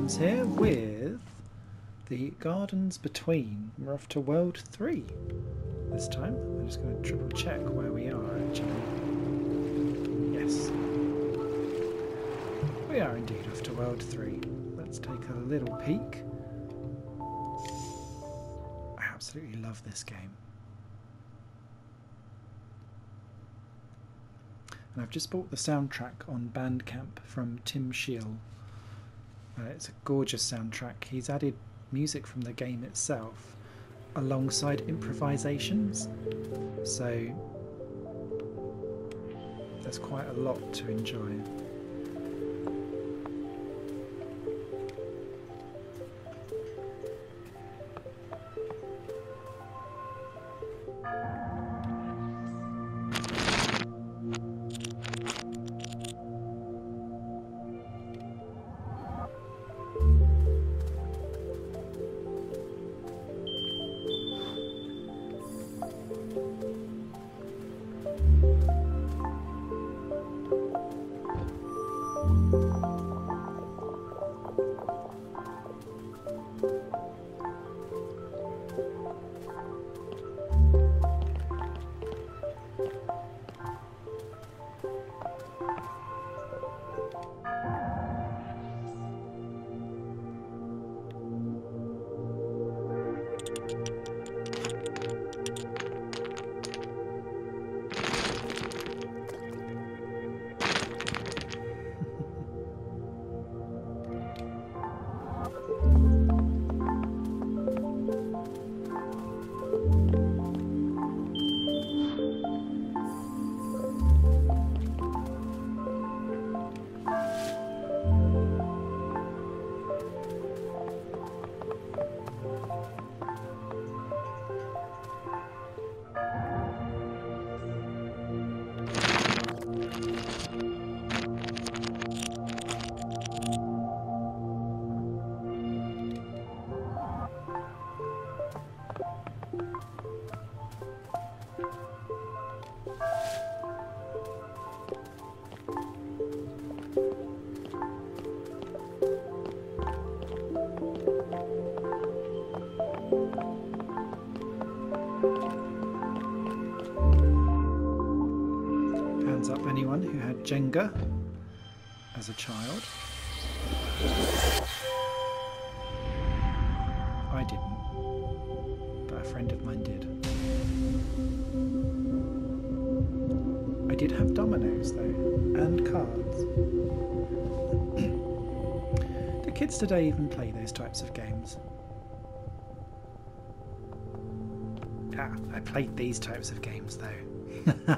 Games here with the Gardens Between. We're off to World 3 this time. I'm just going to triple check where we are actually. Yes. We are indeed off to World 3. Let's take a little peek. I absolutely love this game. And I've just bought the soundtrack on Bandcamp from Tim Scheel. It's a gorgeous soundtrack. He's added music from the game itself alongside improvisations, so there's quite a lot to enjoy. Hands up anyone who had Jenga as a child. I didn't, but a friend of mine did. I did have dominoes though, and cards. Do kids today even play those types of games? Ah, I played these types of games though.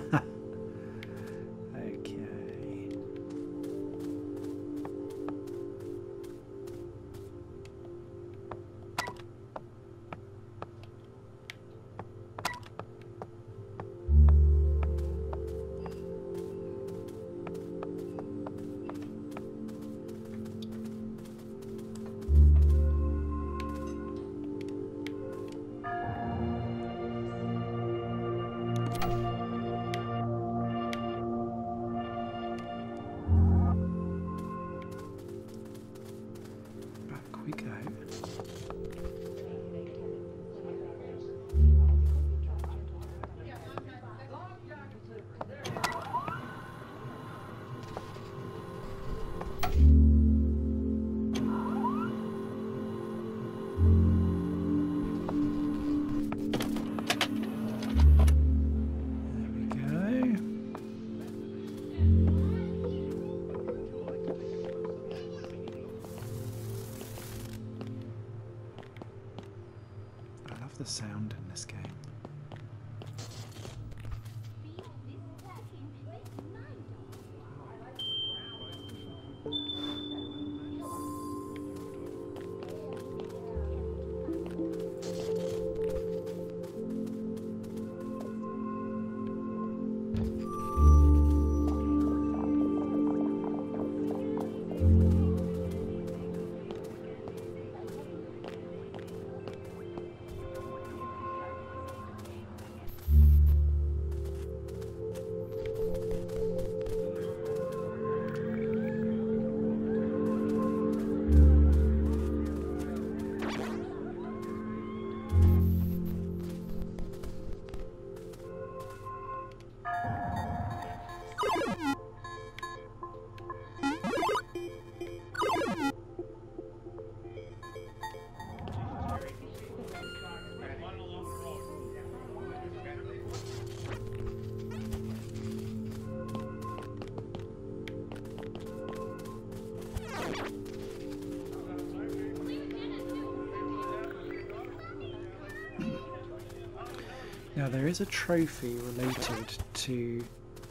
Now there is a trophy related to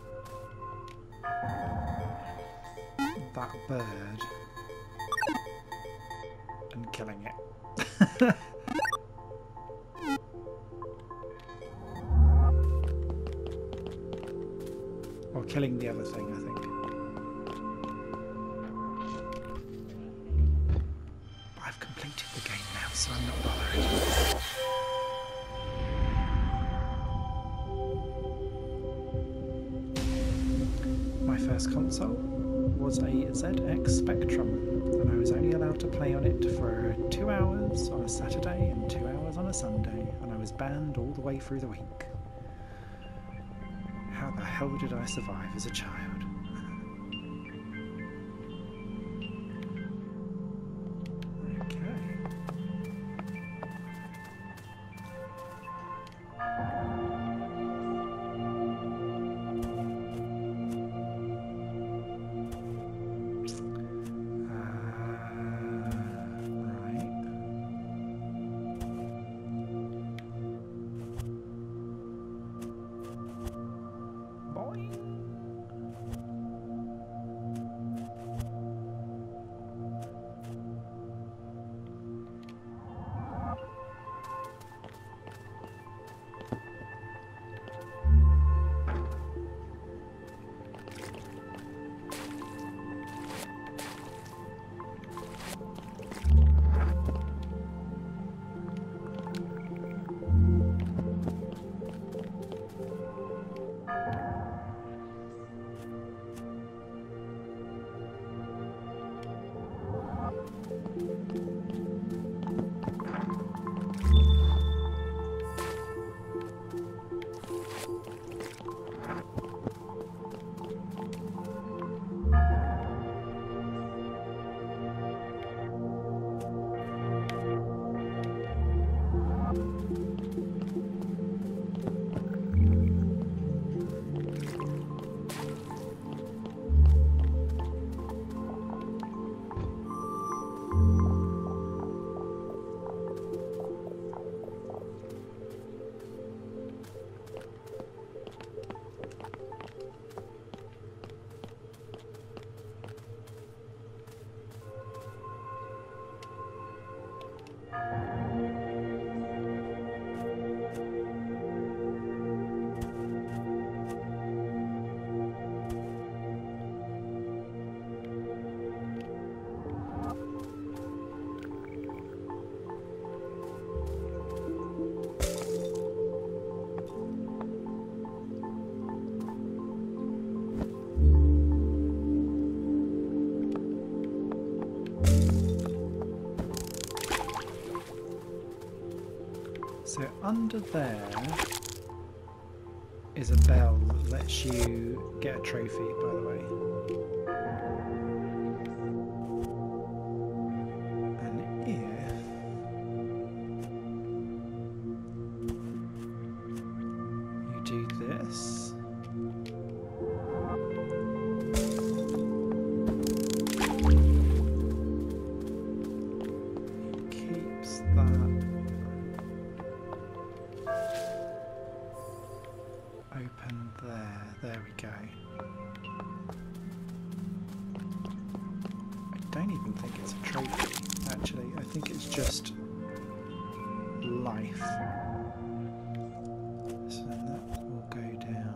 that bird and killing it. Or killing the other thing, I think. But I've completed the game now, so I'm not bothered. My first console was a ZX Spectrum, and I was only allowed to play on it for 2 hours on a Saturday and 2 hours on a Sunday, and I was banned all the way through the week. How the hell did I survive as a child? So under there is a bell that lets you get a trophy, by the way. And if you do this, it keeps that open there. There we go. I don't even think it's a trophy, actually. I think it's just life. So that will go down.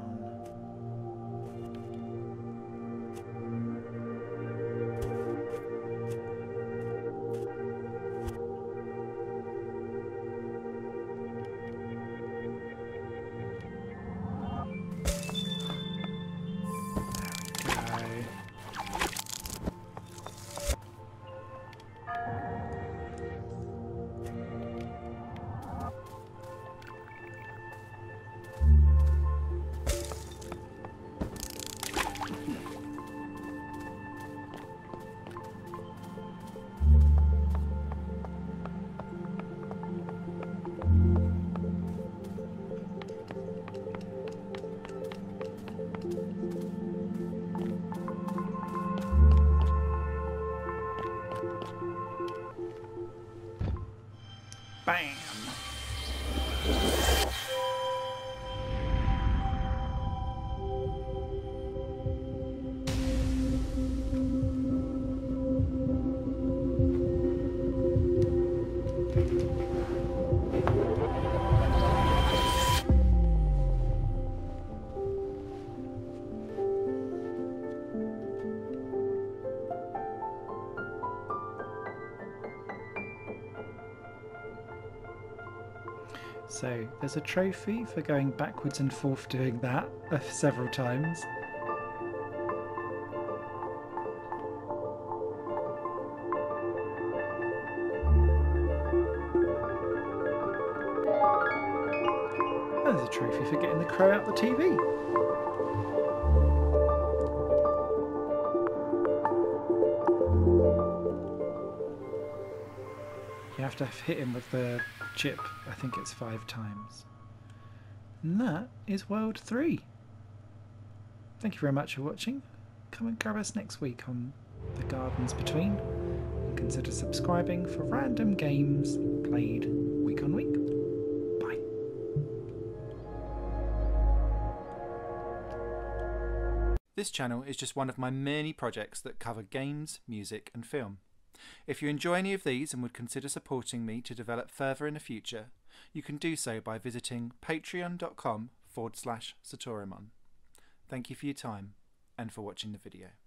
So there's a trophy for going backwards and forth doing that several times. And there's a trophy for getting the crow out the TV. You have to hit him with the chip, I think it's 5 times. And that is World 3. Thank you very much for watching. Come and grab us next week on The Gardens Between, and consider subscribing for random games played week on week. Bye. This channel is just one of my many projects that cover games, music and film. If you enjoy any of these and would consider supporting me to develop further in the future, you can do so by visiting patreon.com/Satorimon. Thank you for your time and for watching the video.